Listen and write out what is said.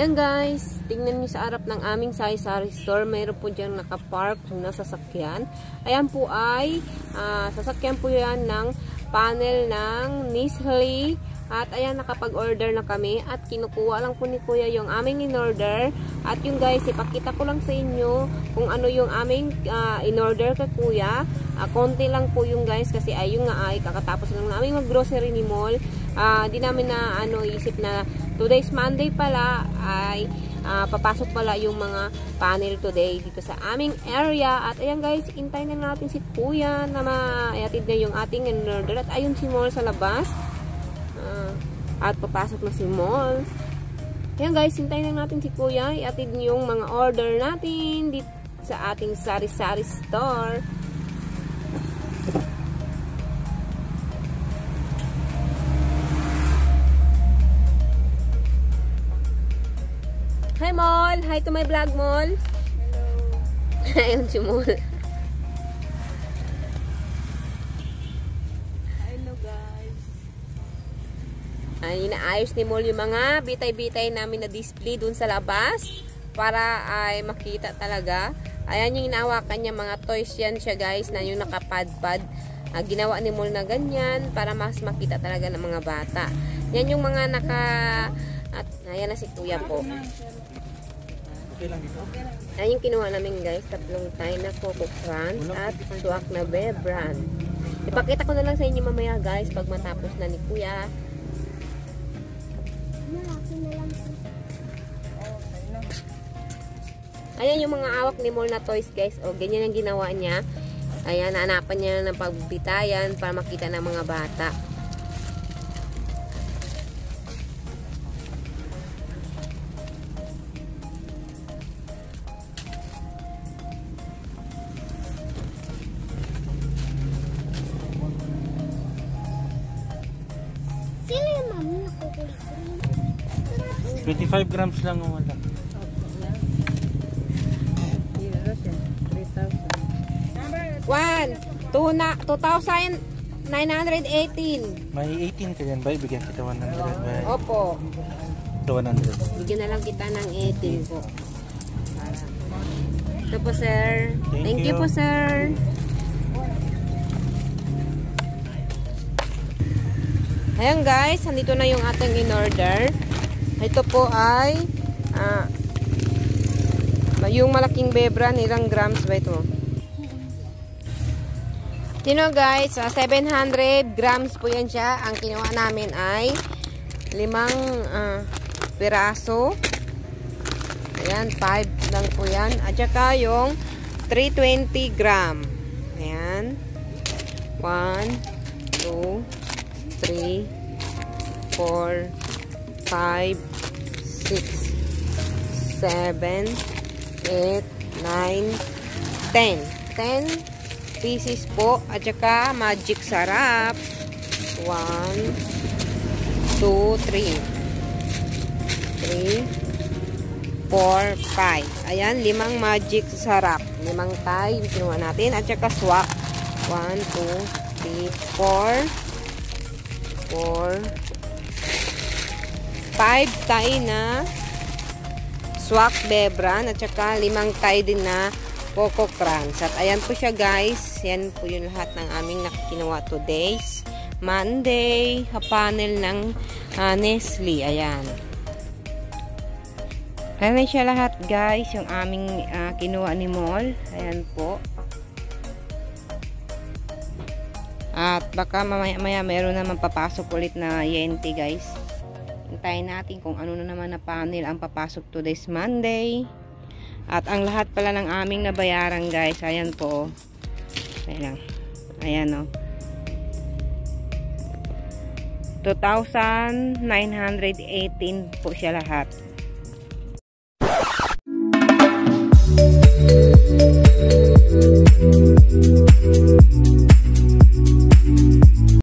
Ayan guys, tingnan nyo sa harap ng aming sari-sari store. Mayroon po dyan nakapark na sasakyan. Ayan po ay sasakyan po yan ng panel ng Nestle. At ayan, nakapag-order na kami at kinukuha lang po ni Kuya yung aming in-order. At yung guys, ipakita ko lang sa inyo kung ano yung aming in-order kay Kuya. Konti lang po yung guys kasi ayun nga ay kakatapos lang namin mag-grocery ni mall. Di namin na isip na today's Monday pala ay papasok pala yung mga panel today dito sa aming area. At ayan guys, intay na natin si Kuya na maayatid na yung ating in-order. At ayun si mall sa labas. At papasok na si mall. Ayan guys, hintayin lang natin si Kuya. Iatid yung mga order natin dito sa ating sari-sari store. Hi mall! Hi to my vlog mall! Hello! Ayun si mall. Ay, inaayos ni Mall yung mga bitay-bitay namin na display dun sa labas para ay makita talaga. Ayan yung inawakan niya, mga toys yan siya guys na yung nakapad-pad. Ginawa ni Mall na ganyan para mas makita talaga ng mga bata. Yan yung mga at ayan na si Kuya po. Ayan yung kinuha namin guys, tatlong tayo na Coco Crunch at Swak na Bear Brand. Ipakita ko na lang sa inyo mamaya guys pag matapos na ni Kuya. Ayan yung mga awak ni Mall na toys guys. O, ganyan ang ginawa niya. Ayan, naanapan niya ng pagbitayan para makita ng mga bata. Sino yung mami nakukulit? 25 grams lang ang wala. 2,918. May 18 ka dyan ba? Bigyan kita 100 ba? Opo. Ito 100. Bigyan na lang kita ng 18 po. Ito po sir. Thank you po sir. Ayan guys, nandito na yung ating in-order. Ito po ay yung malaking bebra, ilang grams ba ito? Tino guys, 700 grams po yan siya. Ang kinuha namin ay 5 piraso. Ayan, 5 lang po yan. At saka yung 320 gram. Ayan. 1, 2, 3, 4, 5, 6, 7, 8, 9, 10. 10 pieces po. At saka magic sarap. 1, 2, 3. 3, 4, 5. Ayan, 5 magic sarap. 5 tayo yung kinuha natin. At saka swak. 1, 2, 3, 4. 4. 5 tayo na swak bebran. At saka 5 tayo din na Coco Crunch. At ayan po siya guys. Yan po yung lahat ng aming nakikinuha today's Monday. Panel ng Nestle. Ayan. Ayan siya lahat guys. Yung aming kinuha ni Mall. Ayan po. At baka mamaya meron naman papasok ulit na yente guys. Hintayin natin kung ano na naman na panel ang papasok today's Monday. At ang lahat pala ng aming nabayaran guys, ayan po. Ayan o. 2,918 po siya lahat.